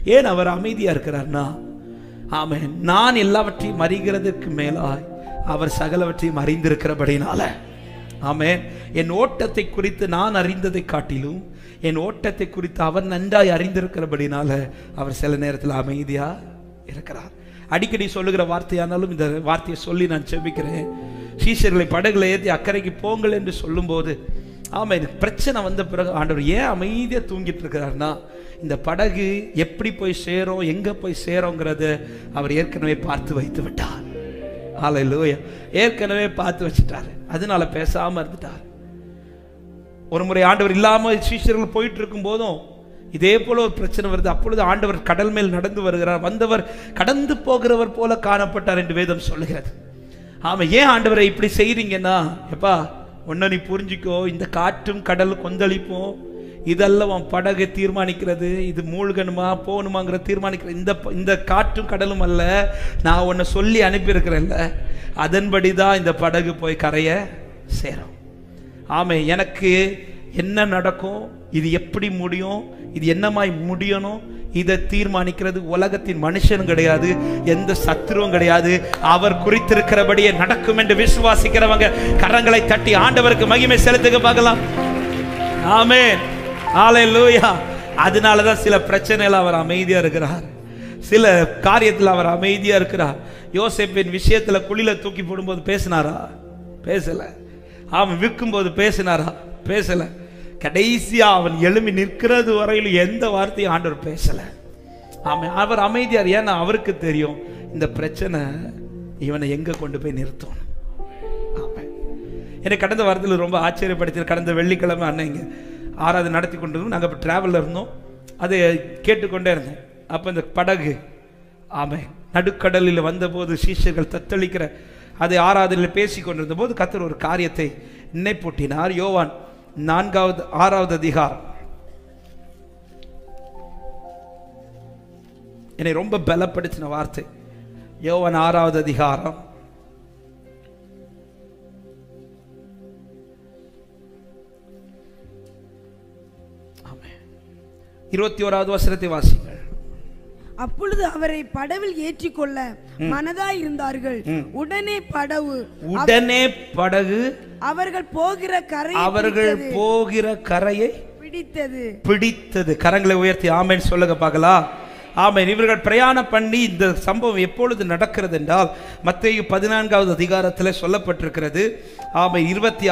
ஏன் அவர் அமைதியா இருக்கிறார்னா, ஆமென், நான் எல்லாவற்றையும் அறிகிறதற்கு மேலாய் அவர் சகலவற்றையும் அறிந்திருக்கிறபடினால, ஆமென், என் ஓட்டத்தை குறித்து நான் அறிந்ததை காட்டிலும் என் ஓட்டத்தை குறித்து அவர் நன்றாய் அறிந்திருக்கிறபடினால அவர் சில நேரத்தில் அமைதியா இருக்கிறார். அடிக்கடி சொல்லுகிற வார்த்தையானாலும் இந்த வார்த்தையை சொல்லி நான் செபிக்கிறேன். சீஷர்களை படகுல ஏற்றி அக்கறைக்கு போங்கள் என்று சொல்லும்போது, ஆமாம், இது பிரச்சனை வந்த பிறகு ஆண்டவர் ஏன் அமைதியாக தூங்கிட்டு இருக்கிறார்னா, இந்த படகு எப்படி போய் சேரும், எங்கே போய் சேருங்கிறத அவர் ஏற்கனவே பார்த்து வைத்து விட்டார். ஹல்லேலூயா, ஏற்கனவே பார்த்து வச்சுட்டார். அதனால பேசாமல் இருந்துட்டார். ஒரு முறை ஆண்டவர் இல்லாமல் சீஷர்கள் போயிட்டு இருக்கும் போதும் இதே போல ஒரு பிரச்சனை வருது. அப்பொழுது ஆண்டவர் கடல் மேல் நடந்து வருகிறார். வந்தவர் கடந்து போகிறவர் போல காணப்பட்டார் என்று வேதம் சொல்லுகிறது. ஆமா, ஏன் ஆண்டவரை இப்படி செய்றீங்கன்னா, எப்பா ஒன்ன நீ புரிஞ்சுக்கோ, இந்த காற்றும் கடல் கொந்தளிப்போம் இதெல்லாம் உன் படகை தீர்மானிக்கிறது, இது மூழ்கணுமா போகணுமாங்கிற தீர்மானிக்கிறது இந்த காற்றும் கடலும் அல்ல, நான் உன்னை சொல்லி அனுப்பியிருக்கிறேன்ல, அதன்படி தான் இந்த படகு போய் கரைய சேரும். ஆமே, எனக்கு என்ன நடக்கும், இது எப்படி முடியும், இது என்னமாய் முடியணும், இதை தீர்மானிக்கிறது உலகத்தின் மனுஷனும் கிடையாது, எந்த சத்துருவும் கிடையாது. அவர் குறித்திருக்கிறபடியே நடக்கும் என்று விசுவாசிக்கிறவங்க கரங்களை தட்டி ஆண்டவருக்கு மகிமை செலுத்துக பார்க்கலாம். ஆமென், ஹல்லேலூயா. அதனாலதான் சில பிரச்சனைகள் அவர் அமைதியா இருக்கிறார், சில காரியத்தில் அவர் அமைதியா இருக்கிறார். யோசேப்பின் விஷயத்துல குழியில தூக்கி போடும்போது பேசினாரா? பேசல. அவன் விற்கும் போது பேசினாரா? பேசல. கடைசியா அவன் எழும்பி நிற்கிறது வரையில் எந்த வார்த்தையும் ஆண்டவர் பேசல. ஆமாம், அவர் அமைதியார். ஏன்னா அவருக்கு தெரியும் இந்த பிரச்சனை இவனை எங்க கொண்டு போய் நிறுத்தும். ஆமாம், எனக்கு கடந்த வாரத்தில் ரொம்ப ஆச்சரியப்படுத்தி, கடந்த வெள்ளிக்கிழமை அண்ணன் இங்கே ஆராதனை நடத்தி கொண்டு இருந்தோம். நாங்கள் இப்போ டிராவலில் இருந்தோம், அதை கேட்டுக்கொண்டே இருந்தேன். அப்போ இந்த படகு, ஆமாம், நடுக்கடலில் வந்தபோது சீஷர்கள் தத்தளிக்கிற அதை ஆராதனையில் பேசி கொண்டிருந்த போது கர்த்தர் ஒரு காரியத்தை நினைப்பூட்டினார். யோவான் 4:6 அதிகாரம் என்னை ரொம்ப பலப்படுத்தின வார்த்தை. யோவான் 6 அதிகாரம் 21 வசனத்தை வாசிங்கள். அப்பொழுது அவரை படவில் ஏற்றிக்கொள்ள மனதாய் இருந்தார்கள். உடனே படகு அவர்கள் போகிற கரையை பிடித்தது. கரங்களை உயர்த்தி ஆமென் சொல்லுங்க பார்க்கலாம். ஆமென். இவர்கள் பிரயாணம் பண்ணி, இந்த சம்பவம் எப்பொழுது நடக்கிறது என்றால் மத்தேயு 14 அதிகாரத்தில் சொல்லப்பட்டிருக்கிறது. ஆமென்.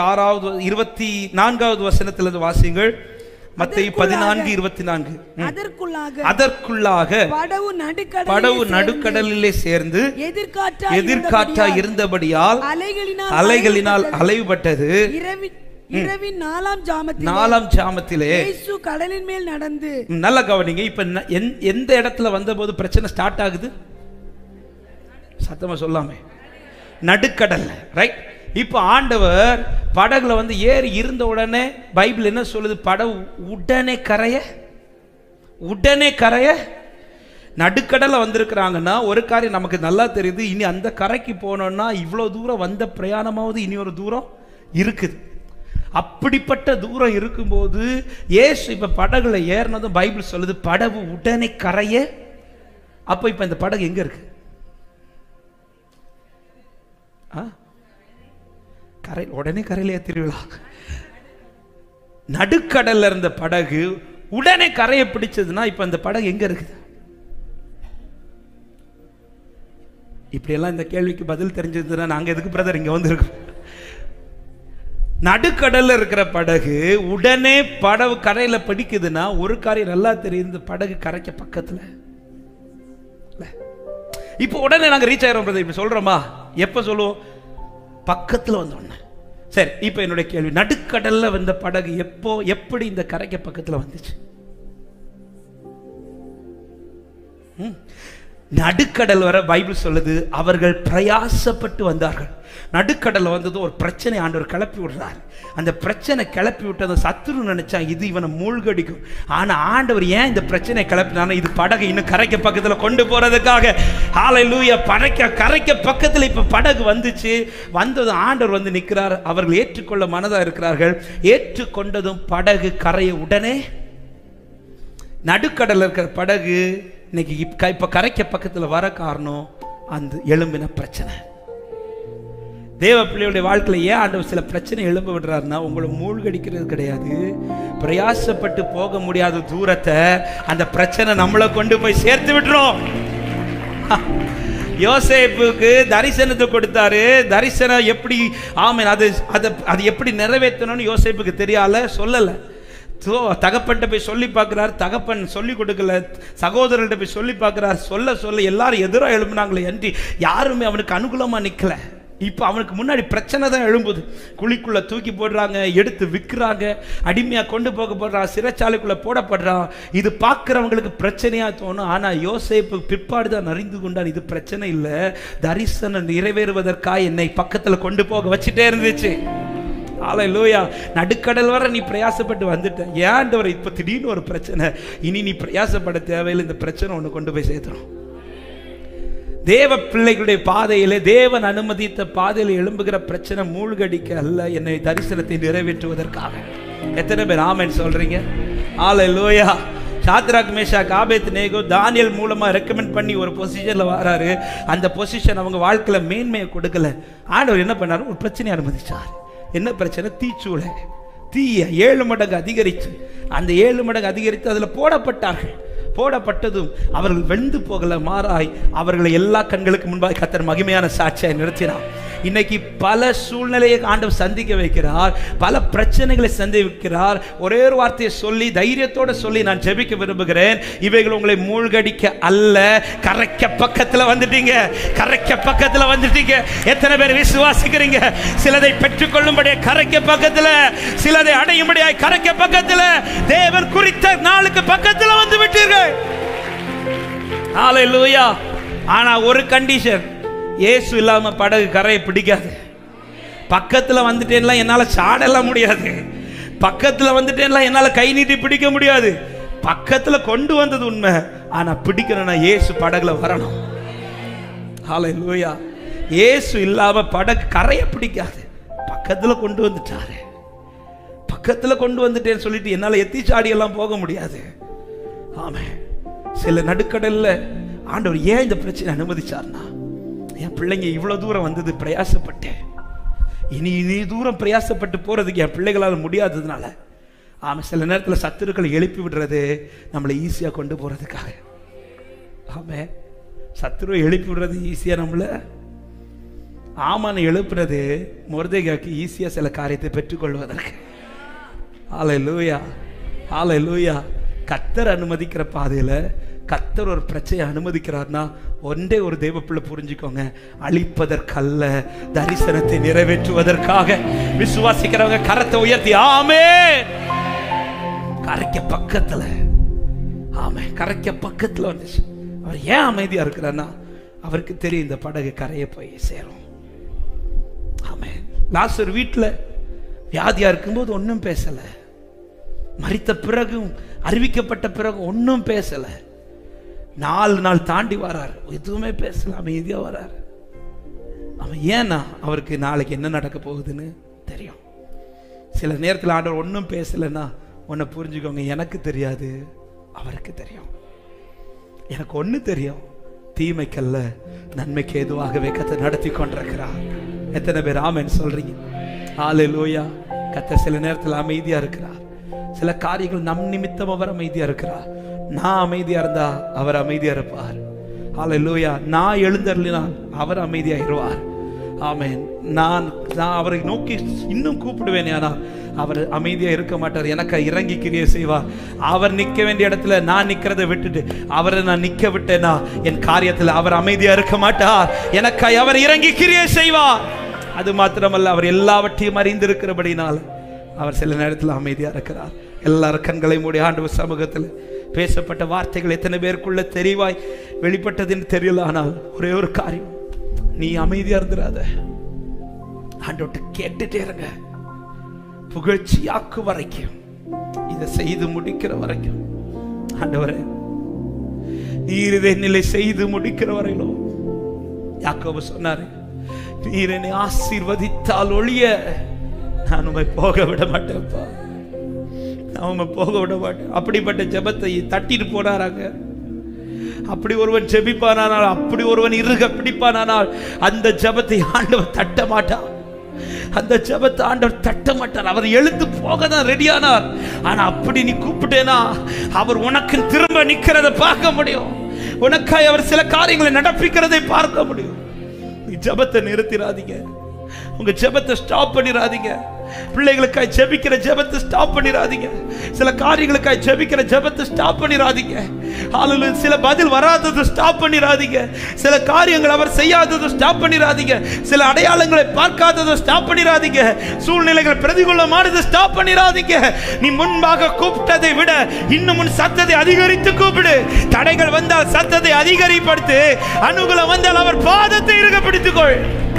24 வசனத்திலிருந்து வாசிங்கள். மத்தேயு 14:24. அதற்குள்ளாக படவு நடுக்கடலிலே சேர்ந்து எதிர்காற்றா இருந்தபடியால் அலைகளினால் அலைவுபட்டது. இரவின் 4ஆம் ஜாமத்திலே இயேசு கடலின் மேல் நடந்து, நல்லா கவனிங்க, இப்ப எந்த இடத்துல வந்தபோது பிரச்சனை ஸ்டார்ட் ஆகுது? சத்தமா சொல்லாமே, நடுக்கடல். ரைட். இப்ப ஆண்டவர் படகுல வந்து ஏறி இருந்த உடனே பைபிள் என்ன சொல்லுது? படகு உடனே கரைய நடுக்கடல வந்திருக்கிறாங்கன்னா ஒரு காரியம் நமக்கு நல்லா தெரியுது. இனி அந்த கரைக்கு போனோம்னா இவ்வளவு தூரம் வந்த பிரயாணமாவது இனி ஒரு தூரம் இருக்குது. அப்படிப்பட்ட தூரம் இருக்கும்போது இயேசு இப்ப படகுல ஏறினதும் பைபிள் சொல்லுது படகு உடனே கரைய. அப்ப இப்ப இந்த படகு எங்க இருக்கு? உடனே கரையில ஏத்திருவா. நடுக்கடல்ல இருந்த படகு உடனே கரையை பிடிச்சதுன்னா இப்ப இந்த படகு எங்க இருக்குது? இப்படி எல்லாம் இந்த கேள்விக்கு பதில் தெரிஞ்சதுன்னா நாங்க எதுக்கு பிரதர் இங்க வந்திருக்கோம்? நடுக்கடல்ல இருக்கிற படகு உடனே படகு கரையில பிடிக்குதுன்னா ஒரு காரியம் நல்லா தெரியும், இந்த படகு கரைக்க பக்கத்துல. இப்ப உடனே நாங்க ரீச் ஆயிரோம் பிரதர், இப்ப சொல்றோமா? எப்ப சொல்லுவோம்? பக்கத்துல வந்தோடனே. சரி, இப்ப என்னுடைய கேள்வி, நடுக்கடல்ல வந்த படகு எப்படி இந்த கரைக்கு பக்கத்துல வந்துச்சு? நடுக்கடல் வர பைபிள் சொல்லுது அவர்கள் பிரயாசப்பட்டு வந்தார்கள். நடுக்கடல் வந்தது ஒரு பிரச்சனை ஆண்டவர் கிளப்பி விடுறார். அந்த பிரச்சனை கிளப்பி விட்டது சத்துரு நினைச்சா இது இவனை மூழ்கடிக்கும். ஆனா ஆண்டவர் ஏன் இந்த பிரச்சனை கிளப்பினா? இது படகு இன்னும் கரைக்க பக்கத்துல கொண்டு போறதுக்காக. ஹல்லேலூயா. கரைக்க பக்கத்துல இப்ப படகு வந்துச்சு. வந்தது ஆண்டவர் வந்து நிற்கிறார். அவர்கள் ஏற்றுக்கொள்ள மனதா இருக்கிறார்கள். ஏற்றுக்கொண்டதும் படகு கரையை உடனே, நடுக்கடல் இருக்கிற படகு இன்னைக்கு இப்ப கரைக்க பக்கத்தில் வர காரணம் அந்த எழும்பின பிரச்சனை. தேவ பிள்ளையுடைய வாழ்க்கையில் ஏன் ஆண்டவர் சில பிரச்சனை எழும்ப விடுறாருன்னா, உங்களை மூழ்கடிக்கிறது கிடையாது. பிரயாசப்பட்டு போக முடியாத தூரத்தை அந்த பிரச்சனை நம்மளை கொண்டு போய் சேர்த்து விட்டுரும். யோசேப்புக்கு தரிசனத்தை கொடுத்தாரு. தரிசனம் எப்படி ஆமென் அது எப்படி நிறைவேற்றணும்னு யோசேப்புக்கு தெரியால, சொல்லலை. தகப்பன்கிட்ட போய் சொல்லி பார்க்குறாரு, தகப்பன் சொல்லி கொடுக்கல. சகோதரர்கிட்ட போய் சொல்லி பார்க்குறாரு, சொல்ல எல்லாரும் எதிராக எழுப்புனாங்களே அன்றி யாருமே அவனுக்கு அனுகூலமாக நிற்கல. இப்போ அவனுக்கு முன்னாடி பிரச்சனை தான் எழும்புது. குழிக்குள்ளே தூக்கி போடுறாங்க, எடுத்து விற்கிறாங்க, அடிமையாக கொண்டு போக போடுறான், சிறைச்சாலைக்குள்ளே போடப்படுறான். இது பார்க்குறவங்களுக்கு பிரச்சனையாக தோணும். ஆனால் யோசேப்பு பிற்பாடு தான் அறிந்து கொண்டான், இது பிரச்சனை இல்லை, தரிசனம் நிறைவேறுவதற்காக என்னை பக்கத்தில் கொண்டு போக வச்சுட்டே இருந்துச்சு. ஹல்லேலூயா. நடுக்கடல் வர நீ பிரயாசப்பட்டு வந்துட்ட, ஏன்டவர் இப்போ திடீர்னு ஒரு பிரச்சனை, இனி நீ பிரயாசப்பட தேவையில்லை, இந்த பிரச்சனை ஒன்று கொண்டு போய் சேர்த்துரும். தேவ பிள்ளைகளுடைய பாதையிலே, தேவன் அனுமதித்த பாதையில் எழும்புகிற பிரச்சனை மூழ்கடிக்க அல்ல, என்னை தரிசனத்தை நிறைவேற்றுவதற்காக. எத்தனை பேர் ஆமென் சொல்றீங்க? Hallelujah. Shadrach Meshach Abednego Daniel மூலமா ரெக்கமெண்ட் பண்ணி ஒரு பொசிஷன்ல வராரு. அந்த பொசிஷன் அவங்க வாழ்க்கையில மேன்மையை கொடுக்கல. ஆண்டவர் என்ன பண்ணாரு? ஒரு பிரச்சனையை அனுமதிச்சார். என்ன பிரச்சனை? தீச்சூளை. தீய 7 மடங்கு அதிகரித்து, அந்த 7 மடங்கு அதிகரித்து அதில் போடப்பட்டார்கள். போடப்பட்டதும் அவர்கள் வெந்து போகல, மாறாய் அவர்களை எல்லா கண்களுக்கு முன்பாக கர்த்தர் மகிமையான சாட்சியாய் நிறுத்தினார். இன்னைக்கு பல சூழ்நிலையை ஆண்டவர் சந்திக்க வைக்கிறார், பல பிரச்சனைகளை சந்திக்கிறார். ஒரே ஒரு வார்த்தையை சொல்லி தைரியத்தோட சொல்லி நான் ஜெபிக்க விரும்புகிறேன். இவைகள் உங்களை மூழ்கடிக்க அல்ல, கரைக்க பக்கத்துல வந்துட்டீங்க, கரைக்க பக்கத்துல வந்துட்டீங்க. எத்தனை பேர் விசுவாசிக்கிறீங்க? சிலதை பெற்றுக்கொள்ளும்படியா கரைக்க பக்கத்துல, சிலதை அடையும்படியாய் கரைக்க பக்கத்துல, தேவன் குறித்த நாளுக்கு பக்கத்துல வந்து விட்டீர்கள். ஹல்லேலூயா. ஆனா ஒரு கண்டிஷன், இயேசு இல்லாம படகு கரையை பிடிக்காது. பக்கத்துல வந்துட்டேன்னா என்னால சாடலாம் முடியாது, பக்கத்துல வந்துட்டேன்னா என்னால கை நீட்டி பிடிக்க முடியாது. பக்கத்துல கொண்டு வந்தது உண்மை, ஆனா பிடிக்கணும்னா இயேசு படகுல வரணும். ஹல்லேலூயா. இயேசு இல்லாம படகு கரையை பிடிக்காது. பக்கத்துல கொண்டு வந்துட்டாரு, பக்கத்துல கொண்டு வந்துட்டேன்னு சொல்லிட்டு என்னால எத்தி சாடி எல்லாம் போக முடியாது. ஆமென். சில நடுக்கடல்ல ஆண்டவர் ஏன் இந்த பிரச்சனை அனுமதிச்சார்னா, என் பிள்ளைங்க இவ்வளவு தூரம் வந்தது பிரயாசப்பட்டேன், இனி தூரம் பிரயாசப்பட்டு போறதுக்கு என் பிள்ளைகளால் முடியாததுனால. ஆமாம், சில நேரத்தில் சத்துருக்களை எழுப்பி விடுறது நம்மளை ஈஸியாக கொண்டு போறதுக்காக. ஆமாம், சத்துருவை எழுப்பி விடுறது ஈஸியாக நம்மளை, ஆமான்னு எழுப்புறது மொர்தெகாய்க்கு ஈஸியாக சில காரியத்தை பெற்றுக்கொள்வதற்கு. ஹல்லேலூயா, ஹல்லேலூயா. கர்த்தர் அனுமதிக்கிற பாதையில் கர்த்தர் ஒரு பிரச்சனையை அனுமதிக்கிறார்னா ஒன்றே ஒரு தெய்வ பிள்ளை புரிஞ்சுக்கோங்க, அழிப்பதற்கல்ல, தரிசனத்தை நிறைவேற்றுவதற்காக. விசுவாசிக்கிறவங்க கரத்தை உயர்த்தி ஆமென். கரைக்க பக்கத்துல, ஆமென், கரைக்க பக்கத்துல வந்துச்சு. அவர் ஏன் அமைதியா இருக்கிறார்னா அவருக்கு தெரியும் இந்த படகு கரையை போய் சேரும். ஆமென். லாசர் வீட்டுல வியாதியா இருக்கும்போது ஒன்னும் பேசல, மரித்த பிறகும் அறிவிக்கப்பட்ட பிறகு ஒன்னும் பேசல. 4 நாள் தாண்டி வராரு, எதுவுமே பேசல, அமைதியா வராரு. அவன் ஏன்னா அவருக்கு நாளைக்கு என்ன நடக்க போகுதுன்னு தெரியும். சில நேரத்தில் ஆண்டவர் ஒன்றும் பேசலைன்னா ஒன்றை புரிஞ்சுக்கோங்க, எனக்கு தெரியாது, அவருக்கு தெரியும். எனக்கு ஒன்று தெரியும், தீமைக்கல்ல நன்மைக்கு ஏதுவாகவே கர்த்தர் நடத்தி கொண்டிருக்கிறார். எத்தனை பேர் ஆமென் சொல்றீங்க? ஹல்லேலூயா. கர்த்தர் சில நேரத்தில் அமைதியா இருக்கிறார். சில காரியங்கள் நம் நிமித்தம் அவர் அமைதியா இருக்கிறார். நான் அமைதியா இருந்தா அவர் அமைதியா இருப்பார். ஹல்லேலூயா. நான் எழுந்தருளினால் அவர் அமைதியாயிருவார். ஆமென். நான் அவரை நோக்கி இன்னும் கூப்பிடுவேன், ஆனால் அவர் அமைதியா இருக்க மாட்டார், எனக்கு இறங்கி கிரியை செய்வார். அவர் நிற்க வேண்டிய இடத்துல நான் நிற்கிறத விட்டுட்டு அவரை நான் நிற்க விட்டேனா என் காரியத்தில் அவர் அமைதியா இருக்க மாட்டார், எனக்கு அவர் இறங்கி கிரியை செய்வார். அது மாத்திரமல்ல, அவர் எல்லாவற்றையும் அறிந்திருக்கிறபடினால அவர் சில நேரத்தில் அமைதியா இருக்கிறார். எல்லாரும் கண்களை மூடி ஆண்டவர் சமூகத்தில் பேசப்பட்ட வார்த்தைகள் எத்தனை பேருக்குள்ள தெளிவாய் வெளிப்பட்டதுன்னு தெரியல. ஆனால் ஒரே ஒரு காரியம், நீ அமைதியா இருந்துடாத, ஆண்டவர்கிட்ட கேட்டுட்டே இருங்க. புகழ்ச்சியாக்கு வரைக்கும், இதை செய்து முடிக்கிற வரைக்கும். ஆண்டவரே, நீர் இதை நிலை செய்து முடிக்கிற வரையிலும், யாக்கோபு சொன்னாரு, நீர் என்னை ஆசீர்வதித்தால் ஒழிய நான் உம்மை போக விட மாட்டேன்ப்பா, நான் உம்மை போக விட மாட்டேன். அப்படிப்பட்ட ஜெபத்தை தட்டிட்டு போனாராங்க. அப்படி ஒருவன் ஜெபிப்பானால், அப்படி ஒருவன் இறுக பிடிப்பானால் அந்த ஜெபத்தை ஆண்டவர் தட்ட மாட்டார். அந்த ஜெபத்தை ஆண்டவர் தட்ட மாட்டார். அவர் எழுந்து போக தான் ரெடியானார். ஆனா அப்படி நீ கூப்பிட்டேனா அவர் உனக்கு திரும்ப நிக்கிறத பார்க்க முடியும். உனக்காய் அவர் சில காரியங்களை நடப்பிக்கிறதை பார்க்க முடியும். நீ ஜெபத்தை நிறுத்திராதீங்க. உங்க ஜெபத்தை ஸ்டாப் பண்ணிராதீங்க. பிள்ளைகளுக்காய் ஜெபிக்கிற ஜெபத்தை ஸ்டாப் பண்ணிராதீங்க. சில காரியங்களுக்காய் ஜெபிக்கிற ஜெபத்தை ஸ்டாப் பண்ணிராதீங்க. ஹalleluya. சில பதில் வராதது ஸ்டாப் பண்ணிராதீங்க. சில காரியங்கள் அவர் செய்யாதது ஸ்டாப் பண்ணிராதீங்க. சில அடையாளங்களை பார்க்காதது ஸ்டாப் பண்ணிராதீங்க. சூழ்நிலைகள் பிரதிகூலமானது ஸ்டாப் பண்ணிராதீங்க. நீ முன்பாக கூப்பிட்டதை விட இன்னும் உன் சத்தத்தை அதிகரித்து கூப்பிடு. தடைகள் வந்தால் சத்தத்தை அதிகரிப்படுத்து. அனுகூலம் வந்தால் அவர் பாதத்தை இறுக பிடித்துக்கொள்.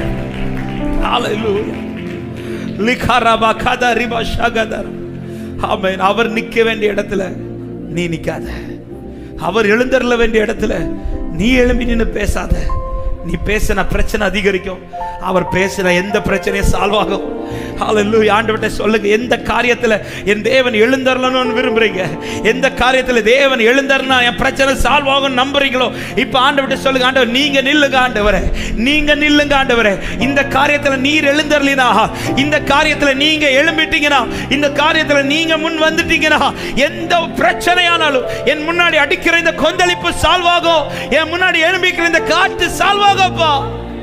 ஹalleluya. லிகாரபா கதரிபா ஷகதர். ஆமென். அவர் நிக்க வேண்டிய இடத்துல நீ நிக்காத. அவர் எழுந்தருள வேண்டிய இடத்துல நீ எழும்பி நின்னு பேசாத. நீ பேசின பிரச்சனை அதிகரிக்கும். அவர் பேசின எந்த பிரச்சனையும் சால்வ் ஆகும். ஹalleluya. ஆண்டவர்ட்ட சொல்லுங்க, எந்த காரியத்துல என் தேவன் எழுந்தருளணும்னு விரும்புறீங்க, எந்த காரியத்துல தேவன் எழுந்தருளா என் பிரச்சனை சால்வ் ஆகும் நம்புறீங்களோ, இப்ப ஆண்டவர்ட்ட சொல்லுங்க, ஆண்டவர் நீங்க நில்லுங்க ஆண்டவரே, நீங்க நில்லுங்க ஆண்டவரே. இந்த காரியத்துல நீர் எழுந்தருளினா, இந்த காரியத்துல நீங்க எழும்பிட்டீங்கன்னா, இந்த காரியத்துல நீங்க முன் வந்துட்டீங்கன்னா, எந்த பிரச்சனையானாலும் என் முன்னாடி அடிக்கிற இந்த கொந்தளிப்பு சால்வ் ஆகும். என் முன்னாடி எழும்பிக்கிற இந்த காற்று சால்வ் ஆகும்ப்பா.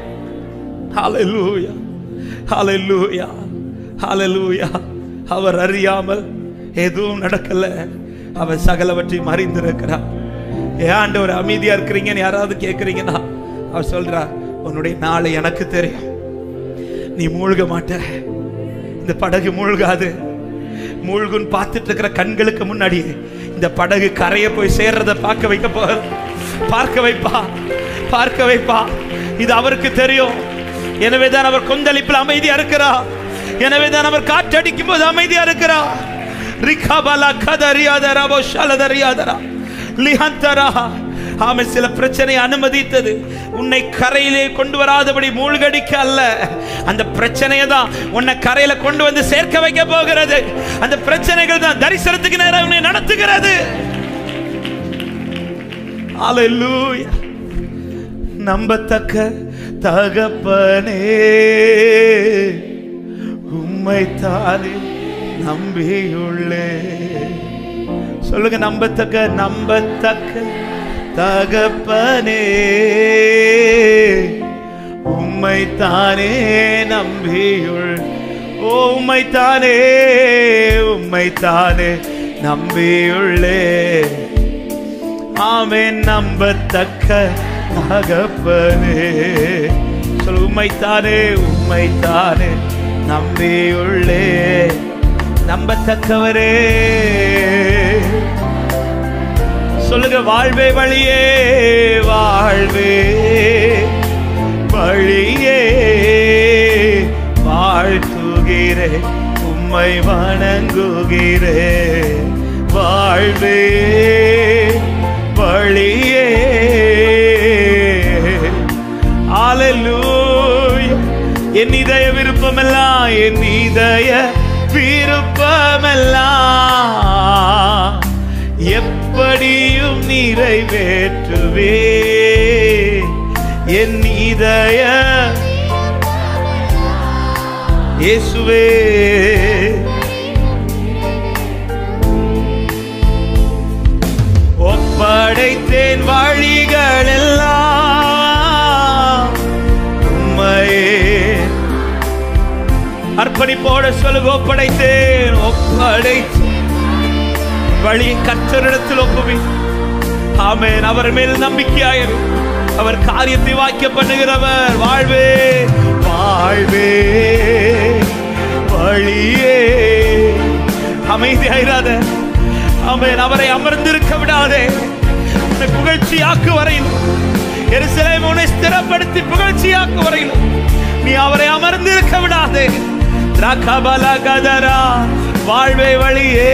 ஹalleluya. ஹalleluya. ஹalleluya. அவர் அறியாமல் எதுவும் நடக்கல. அவர் சகலவற்றையும் அறிந்திருக்கிறார். ஏன் ஆண்டவர் அமைதியா இருக்கிறீங்கன்னு யாராவது கேட்குறீங்கன்னா அவர் சொல்றார், உன்னுடைய நாளை எனக்கு தெரியும். நீ மூழ்க மாட்ட. இந்த படகு மூழ்காது. மூழ்குன்னு பார்த்துட்டு இருக்கிற கண்களுக்கு முன்னாடி இந்த படகு கரையை போய் சேர்றத பார்க்க வைக்க போற. பார்க்க வைப்பா, பார்க்க வைப்பா. இது அவருக்கு தெரியும். எனவேதான் அவர் கொந்தளிப்பில் அமைதியா இருக்கிறார். எனவேதான் அவர் காற்றடிக்கும் போது அமைதியா இருக்கிறார். ரிகபலா கதரியாதரா போஷலதரியாதரா லிஹந்தரா. ஆமே, சில பிரச்சனை அனுமதித்தது உன்னை கரையிலே கொண்டு வராதபடி மூழ்கடிக்க அல்ல. அந்த பிரச்சனையை தான் உன்னை கரையில கொண்டு வந்து சேர்க்க வைக்க போகிறது. அந்த பிரச்சனைகள் தான் தரிசனத்துக்கு நேரம் உன்னை நடத்துகிறது. ஹalleluya. நம்பத்தக்க தகப்பனே, உம்மைத்தானே நம்பியுள்ளே. சொல்லுங்க, நம்பத்தக்க தகப்பனே, உம்மைத்தானே நம்பியுள். ஓ உம்மைத்தானே நம்பியுள்ளே. ஆமென். நம்பத்தக்க தகப்பனே. சொல்லு, உம்மைத்தானே நம்பியுள்ளே. நம்பத்தக்கவரே. சொல்லுங்க, வாழ்வே வழியே வாழ்த்துகிறே, உம்மை வணங்குகிறே. வாழ்வே வழியே. ஹalleluya. என் இதய விருப்பமெல்லாம் எப்படியும் நிறைவேற்றுவே. என் இதய இயேசுவே. ஒப்படைத்தேன் வழிகள் எல்லாம் உம்மையே. அர்ப்பணிப்போட சொல்லுங்க, ஒப்படைத்தேன் வழி கர்த்தரிடத்தில் ஒப்புவி. ஆமென். அவர் மேல் நம்பிக்கையாயிரு. அவர் காரியத்தை வாக்கிய பண்ணுகிறவர். வாழ்வே வழியே. அமைதியாயிராத. ஆமென். அவரை அமர்ந்திருக்க விடாதே. உன்னை புகழ்ச்சியாக்கு வரையில், எருசலேம் உன்னை ஸ்திரப்படுத்தி புகழ்ச்சியாக்கு வரையில் நீ அவரை அமர்ந்திருக்க விடாதே. ரகபலகதரா. வாழ்வே வழியே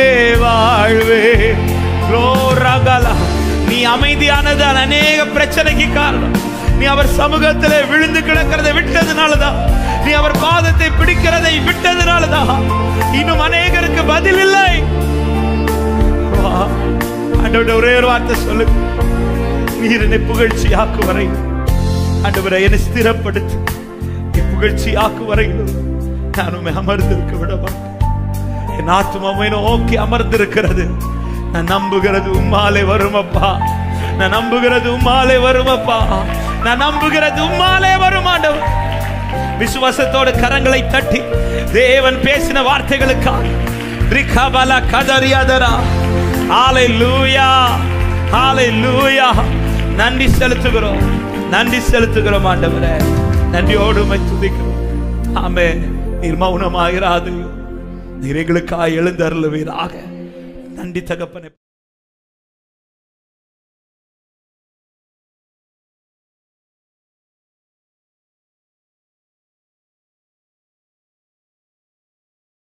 நீ அமைதியானதான் அநேக பிரச்சனைக்கு காரணம். நீ அவர் சமூகத்திலே விழுந்து கிடக்கிறதை விட்டதுனாலதான், நீ அவர் பாதத்தை பிடிக்கிறதை விட்டதுனாலதான் இன்னும் அநேகருக்கு பதில் இல்லை. ஆண்டவரே, ஒரே ஒரு வார்த்தை சொல்லு, நீர் என்னை புகழ்ச்சியாக்கு வரை ஆண்டவரே என்னை ஸ்திரப்படுத்தி புகழ்ச்சியாக்கு வரையிலும் நான் உம்மை அமர்ந்திருக்க விட மாட்டேன். என் ஆத்துமாவை நோக்கி அமர்ந்திருக்கிறது. நான் நம்புகிறது உம்மாலே வருமப்பா. நான் நம்புகிறது உம்மாலே வருமப்பா. நான் நம்புகிறது உம்மாலே வரும் ஆண்டவர். விசுவாசத்தோடு கரங்களை தட்டி தேவன் பேசின வார்த்தைகளுக்காக ரிகபல கதரியாதரா ஹalleluya ஹalleluya நன்றி செலுத்துகிறோம். நன்றி செலுத்துகிறோம் ஆண்டவரே. நன்றியோடு உம்மை துதிக்கிறோம். ஆமென். நீர் மௌனமாயிராது. நீர் எங்களுக்காக எழுந்தருளுவீராக. நன்றி தகப்பனே.